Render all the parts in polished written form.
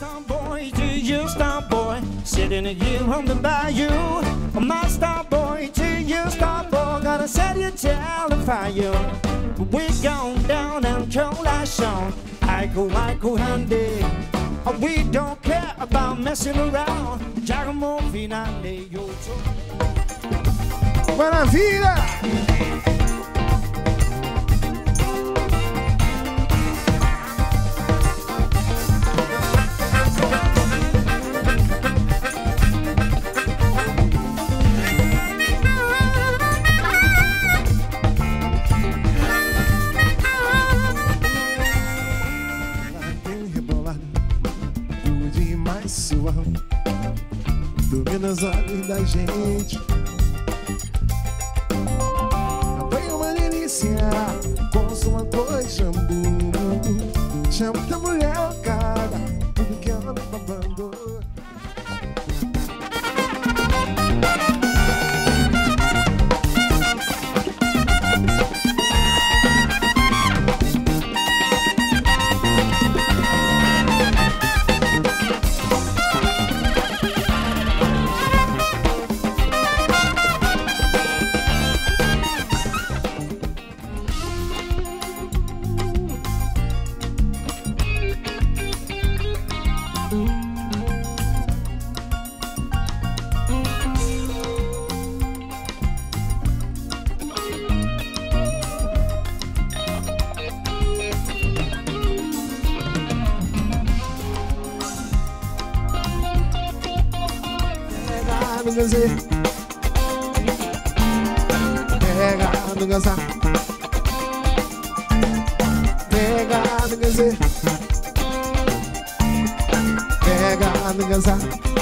star boy to you, star boy, sitting here on the bayou. My star boy to you, star boy, gonna set your tail on fire. We gone down and control our song. I go, handy. We don't care about messing around. Giacomo Finale, yo. Maravilha! Domina os olhos da gente. Apanha uma delícia com sua cor de jambu. Chama tua mulher, cara, tudo que ela me babando. Pega no gazá, pega no gazé, pega no gazá.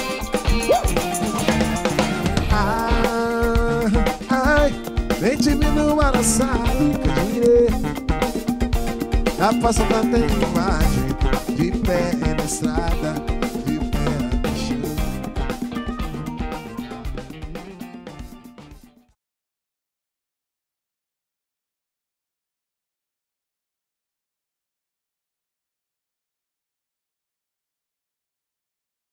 Ai, vem te me no araçado que eu direi. Já passou pra ter imagem de pé na estrada.